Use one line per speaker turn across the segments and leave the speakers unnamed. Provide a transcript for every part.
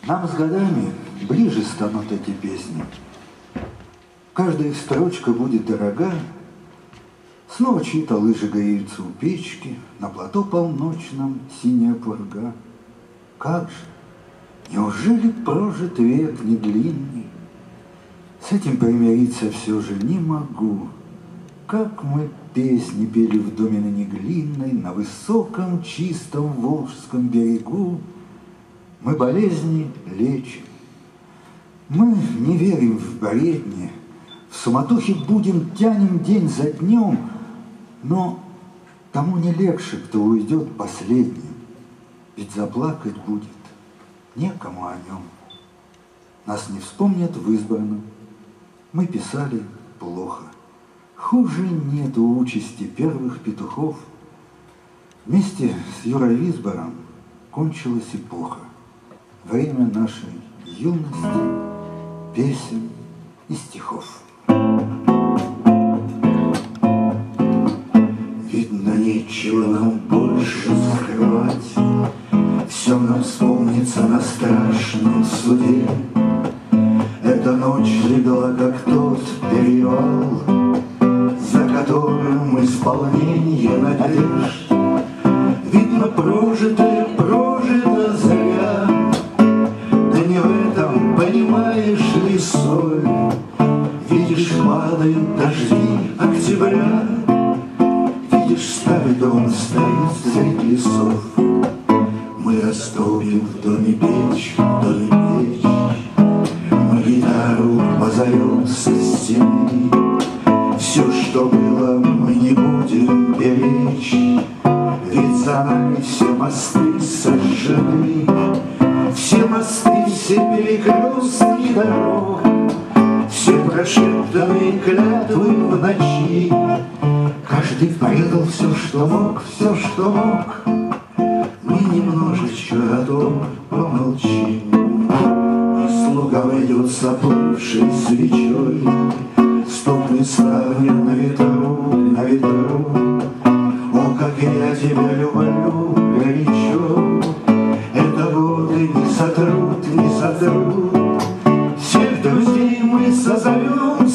Нам с годами ближе станут эти песни. Каждая их строчка будет дорога. Снова чьи-то лыжи греются у печки, на плато полночном синяя пурга. Как же, неужели прожит век не длинный? С этим примириться все же не могу. Как мы песни пели в доме на Неглинной, на высоком чистом Волжском берегу. Мы болезни лечим, мы не верим в бредни, в суматохе будем тянем день за днем, но тому не легче, кто уйдет последним, ведь заплакать будет некому о нем. Нас не вспомнят в избранном, мы писали плохо. Хуже нету участи первых петухов. Вместе с Юрой Висбором кончилась эпоха. Время нашей юности, песен и стихов.
Видно, нечего нам больше скрывать, все нам вспомнится на страшном суде. Эта ночь легла, как тот перевал, за которым исполнение надежд. Видно, прожито зря, да не в этом, понимаешь ли, соль. Видишь, падают дожди октября, видишь, старый дом стоит среди лесов. Мы растопим в доме печь, мы гитару позовем со стены. Все, что было, мы не будем беречь, ведь за нами все мосты сожжены. Все мосты, все перекрестки дорог, все прошептанные клятвы в ночи. Каждый предал все, что мог, все, что мог. Мы немножечко о том помолчим. И слуга войдет с оплывшей свечой, стопы ставни на ветру, на ветру. О, как я тебя люблю горячо, это годы не сотрут, не сотрут. Всех друзей мы созовем,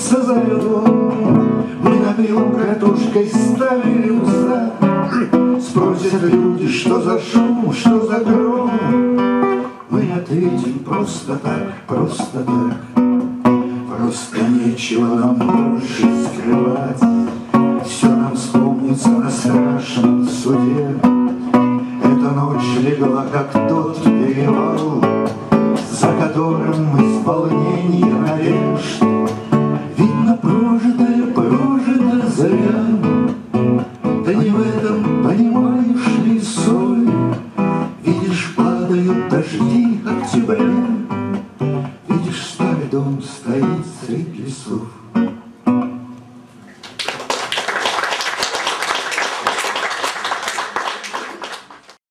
мы на грилу картошкой ставили уста. Спросят люди, что за шум, что за гром. Мы ответим просто так, просто так. Просто нечего нам больше скрывать, все нам вспомнится на страшном суде. Эта ночь легла, как тот перевал, за которым исполнение надежд. Видно, прожито зря, да не в этом, понимаешь ли, соль. Видишь, падают дожди октября, видишь, старый дом стоит среди лесов.